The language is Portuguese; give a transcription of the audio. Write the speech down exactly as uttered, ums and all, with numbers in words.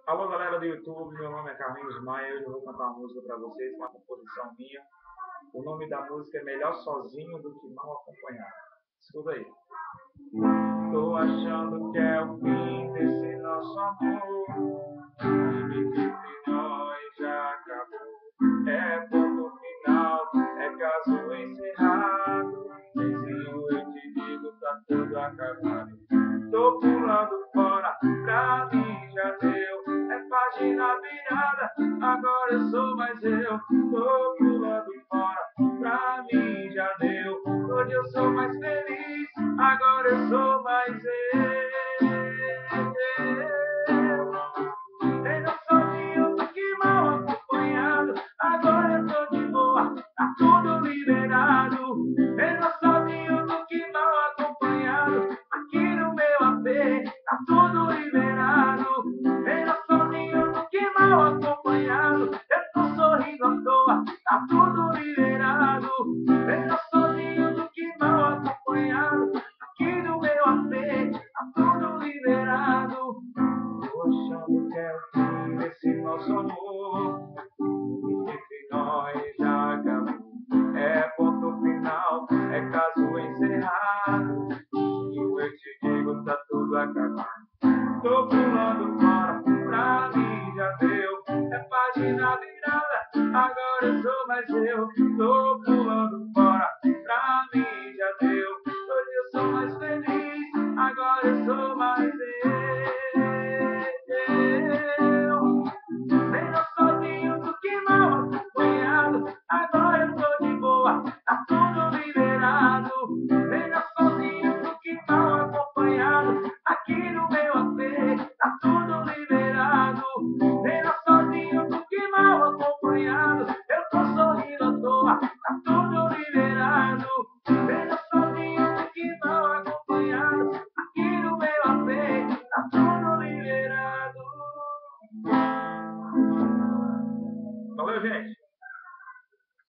Alô galera do YouTube, meu nome é Carlinhos Maia e hoje eu vou cantar uma música para vocês, uma composição minha. O nome da música é Melhor Sozinho do que Mal Acompanhado. Escuta aí. Tô achando que é o fim desse nosso amor, que entre nós já acabou. É ponto final, é caso encerrado. Vizinho, eu te digo, tá tudo acabado. Tô pulando fora, pra mim já deu. É página virada, agora eu sou mais eu. Tô pulando fora, pra mim já deu. Hoje eu sou mais feliz, agora eu sou mais eu. Melhor sozinho do que mal acompanhado, agora eu tô de boa, tá tudo liberado. Melhor sozinho do que mal acompanhado, aqui no meu A P tá tudo liberado. Melhor sozinho do que mal acompanhado, eu tô sorrindo à toa, tá tudo liberado. Melhor sozinho do que mal acompanhado, aqui no meu A P tá tudo liberado. Tô achando que é o fim desse nosso amor, entre nós já acabou. É ponto final, é caso encerrado. E eu te digo, tá tudo acabado. Tô pulando fora, pra mim já deu. É página virada, agora eu sou mais eu. Tô pulando fora, pra mim já deu. Hoje eu sou mais feliz, agora eu sou mais eu. Melhor sozinho do que mal acompanhado, agora eu tô de boa, tá tudo liberado. Melhor sozinho do que mal acompanhado, aqui no meu A P tá tudo liberado. Melhor sozinho do que mal acompanhado, eu tô sorrindo à toa, tá tudo liberado. Melhor sozinho do que mal acompanhado, aqui no meu A P tá tudo liberado. Valeu, gente!